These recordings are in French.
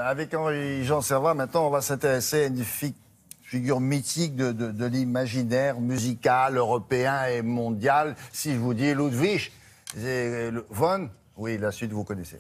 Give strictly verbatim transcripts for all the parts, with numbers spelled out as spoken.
avec Henri-Jean Servat, maintenant, on va s'intéresser à une fi figure mythique de, de, de l'imaginaire musical européen et mondial. Si je vous dis Ludwig van, oui, la suite, vous connaissez.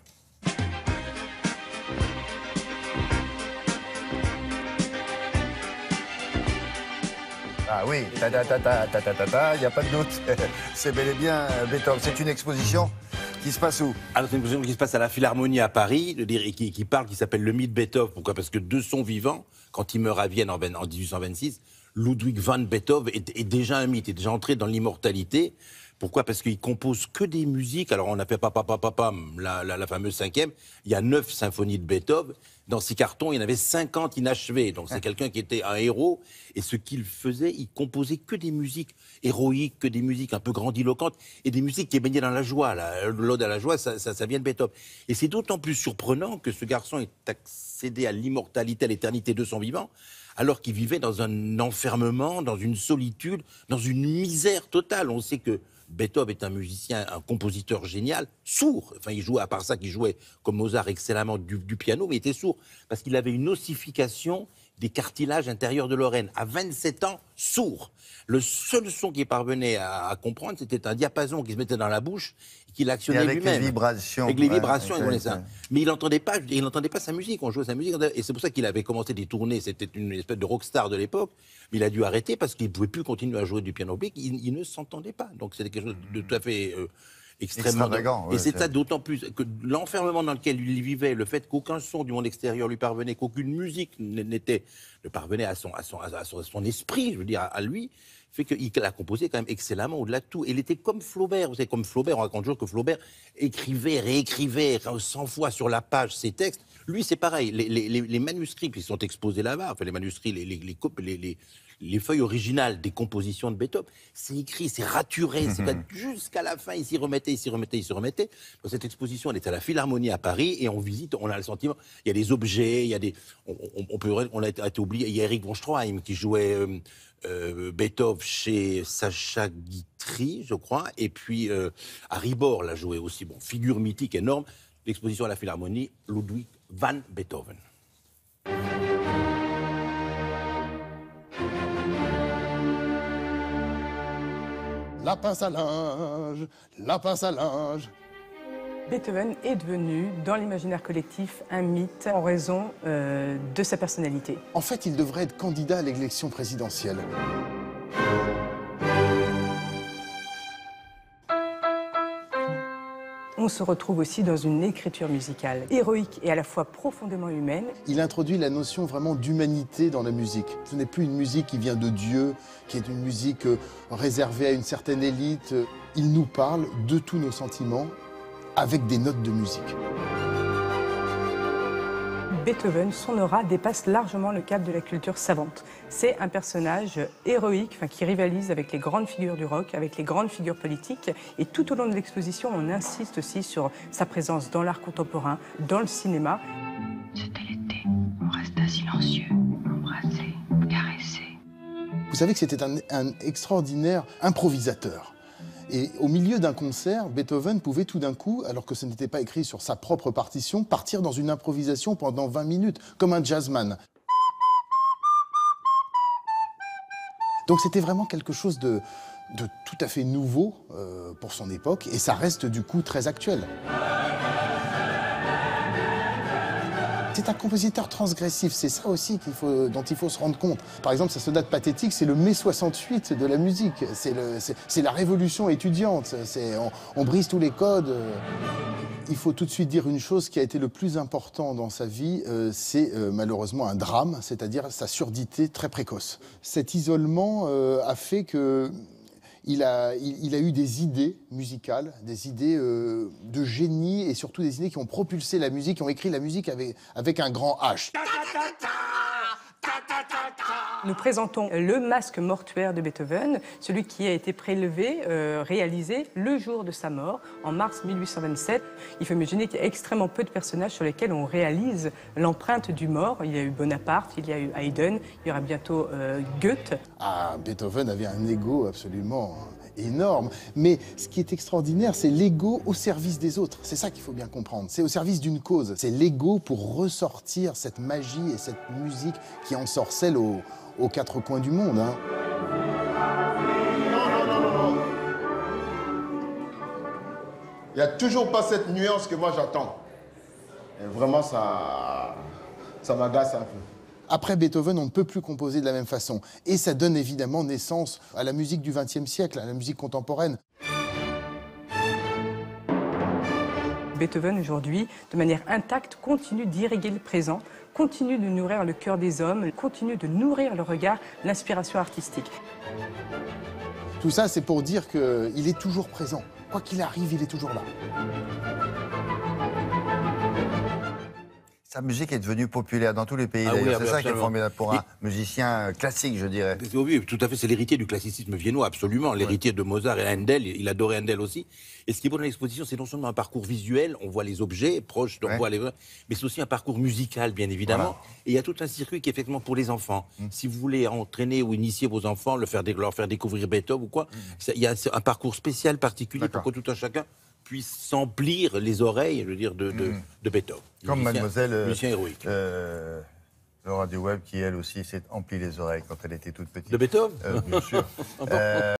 Ah oui, ta ta ta ta ta ta ta ta, il n'y a pas de doute. C'est bel et bien Beethoven. C'est une exposition qui se passe où? Alors, c'est une exposition qui se passe à la Philharmonie à Paris, et qui, qui parle, qui s'appelle Le mythe Beethoven. Pourquoi? Parce que de son vivant, quand il meurt à Vienne en, en mille huit cent vingt-six, Ludwig van Beethoven est, est déjà un mythe, est déjà entré dans l'immortalité. Pourquoi? Parce qu'il compose que des musiques. Alors, on a fait papa, papa, papa, la, la, la fameuse cinquième. Il y a neuf symphonies de Beethoven. Dans ses cartons, il y en avait cinquante inachevées. Donc, c'est quelqu'un qui était un héros. Et ce qu'il faisait, il composait que des musiques héroïques, que des musiques un peu grandiloquentes, et des musiques qui baignaient dans la joie. L'ode à la joie, ça, ça, ça vient de Beethoven. Et c'est d'autant plus surprenant que ce garçon est accédé à l'immortalité, à l'éternité de son vivant, alors qu'il vivait dans un enfermement, dans une solitude, dans une misère totale. On sait que Beethoven est un musicien, un compositeur génial, sourd. Enfin, il jouait, à part ça, qu'il jouait comme Mozart excellemment du, du piano, mais il était sourd parce qu'il avait une ossification des cartilages intérieurs de l'oreille. À vingt-sept ans, sourd. Le seul son qu'il parvenait à, à comprendre, c'était un diapason qui se mettait dans la bouche et qu'il actionnait lui-même. Avec les vibrations. Avec les vibrations, ouais, il connaissait ouais. ça. Mais il n'entendait pas, il n'entendait pas sa musique. On jouait sa musique. Et c'est pour ça qu'il avait commencé des tournées. C'était une espèce de rockstar de l'époque. Mais il a dû arrêter parce qu'il ne pouvait plus continuer à jouer du piano public. Il, il ne s'entendait pas. Donc c'était quelque chose de tout à fait... Euh, extrêmement extravagant. Et ouais, c'est ça d'autant plus que l'enfermement dans lequel il vivait, le fait qu'aucun son du monde extérieur lui parvenait, qu'aucune musique n'était, ne parvenait à son, à, son, à, son, à son esprit, je veux dire, à, à lui, fait qu'il a composé quand même excellemment au-delà de tout. Et il était comme Flaubert. Vous savez, comme Flaubert, on raconte toujours que Flaubert écrivait, réécrivait cent fois sur la page ses textes. Lui, c'est pareil. Les, les, les manuscrits qui sont exposés là-bas, enfin les manuscrits, les, les, les, les, les, les feuilles originales des compositions de Beethoven, c'est écrit, c'est raturé, c'est jusqu'à la fin, il s'y remettait, il s'y remettait, il s'y remettait. Dans cette exposition, elle est à la Philharmonie à Paris, et on visite, on a le sentiment, il y a des objets, il y a des... On, on, on peut, on a été oublié, il y a Eric von Stroheim qui jouait euh, euh, Beethoven chez Sacha Guitry, je crois, et puis euh, Harry Bohr l'a joué aussi, bon, figure mythique énorme. L'exposition à la Philharmonie, Ludwig van Beethoven. La pince à linge, la pince à linge. Beethoven est devenu, dans l'imaginaire collectif, un mythe en raison euh, de sa personnalité. En fait, il devrait être candidat à l'élection présidentielle. On se retrouve aussi dans une écriture musicale héroïque et à la fois profondément humaine. Il introduit la notion vraiment d'humanité dans la musique. Ce n'est plus une musique qui vient de Dieu, qui est une musique réservée à une certaine élite. Il nous parle de tous nos sentiments avec des notes de musique. Beethoven, son aura dépasse largement le cadre de la culture savante. C'est un personnage héroïque, enfin, qui rivalise avec les grandes figures du rock, avec les grandes figures politiques. Et tout au long de l'exposition, on insiste aussi sur sa présence dans l'art contemporain, dans le cinéma. C'était l'été. On resta silencieux, embrassé, caressé. Vous savez que c'était un, un extraordinaire improvisateur. Et au milieu d'un concert, Beethoven pouvait tout d'un coup, alors que ce n'était pas écrit sur sa propre partition, partir dans une improvisation pendant vingt minutes, comme un jazzman. Donc c'était vraiment quelque chose de, de tout à fait nouveau euh, pour son époque, et ça reste du coup très actuel. C'est un compositeur transgressif, c'est ça aussi qu'il faut, dont il faut se rendre compte. Par exemple, sa sonate pathétique, c'est le mai soixante-huit de la musique. C'est la révolution étudiante. On, on brise tous les codes. Il faut tout de suite dire une chose qui a été le plus important dans sa vie, euh, c'est euh, malheureusement un drame, c'est-à-dire sa surdité très précoce. Cet isolement euh, a fait que... Il a, il, il a eu des idées musicales, des idées euh, de génie et surtout des idées qui ont propulsé la musique, qui ont écrit la musique avec, avec un grand H. Nous présentons le masque mortuaire de Beethoven, celui qui a été prélevé, euh, réalisé le jour de sa mort, en mars mille huit cent vingt-sept. Il faut imaginer qu'il y a extrêmement peu de personnages sur lesquels on réalise l'empreinte du mort. Il y a eu Bonaparte, il y a eu Haydn, il y aura bientôt euh, Goethe. Ah, Beethoven avait un ego absolument énorme. Mais ce qui est extraordinaire, c'est l'ego au service des autres. C'est ça qu'il faut bien comprendre. C'est au service d'une cause. C'est l'ego pour ressortir cette magie et cette musique qui ensorcelle aux, aux quatre coins du monde. Hein. Non, non, non, non, non. Il n'y a toujours pas cette nuance que moi j'attends. Et vraiment, ça, ça m'agace un peu. Après Beethoven, on ne peut plus composer de la même façon. Et ça donne évidemment naissance à la musique du vingtième siècle, à la musique contemporaine. Beethoven, aujourd'hui, de manière intacte, continue d'irriguer le présent, continue de nourrir le cœur des hommes, continue de nourrir le regard, l'inspiration artistique. Tout ça, c'est pour dire qu'il est toujours présent. Quoi qu'il arrive, il est toujours là. Sa musique est devenue populaire dans tous les pays. Ah oui, d'ailleurs. ah c'est oui, ça qui est absolument. formidable pour un Il- musicien classique, je dirais. Oui, tout à fait, c'est l'héritier du classicisme viennois, absolument. L'héritier de Mozart et Handel, il adorait Handel aussi. Et ce qui est beau dans l'exposition, c'est non seulement un parcours visuel, on voit les objets proches, on Ouais. voit les... mais c'est aussi un parcours musical, bien évidemment. Voilà. Et il y a tout un circuit qui est effectivement pour les enfants. Si vous voulez entraîner ou initier vos enfants, le faire, dé- leur faire découvrir Beethoven ou quoi, ça- il y a un parcours spécial, particulier, pour D'accord. que tout un chacun puisse s'emplir les oreilles, je veux dire, de, de, de Beethoven. Comme Musicien- mademoiselle euh, musicien héroïque. euh, Laura Duweb, qui elle aussi s'est empli les oreilles quand elle était toute petite. De Beethoven Euh, bien sûr. Euh,